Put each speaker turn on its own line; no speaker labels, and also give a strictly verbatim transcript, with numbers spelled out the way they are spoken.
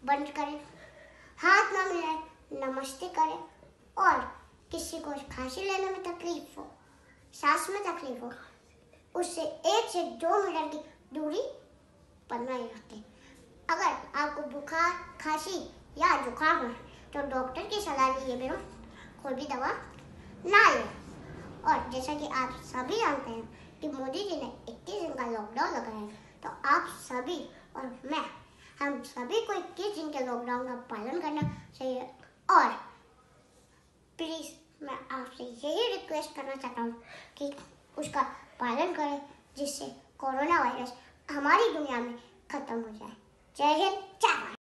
बंद करें, हाथ ना मिलाएं, नमस्ते करें। और किसी को खांसी लेने में तकलीफ हो, सांस में तकलीफ हो, उससे एक से दो मीटर की दूरी बनाए रखें। अगर आपको बुखार, खांसी या जुकाम है तो डॉक्टर की सलाह लिए बिना कोई भी दवा ना लें। और जैसा कि आप सभी जानते हैं कि मोदी जी ने इक्कीस दिन का लॉकडाउन लगाया है, तो आप सभी और मैं हम सभी को इक्कीस दिन के लॉकडाउन का पालन करना चाहिए। और प्लीज़ मैं आपसे यही रिक्वेस्ट करना चाहता हूँ कि उसका पालन करें, जिससे कोरोना वायरस हमारी दुनिया में खत्म हो जाए। जय हिंद, जय भारत।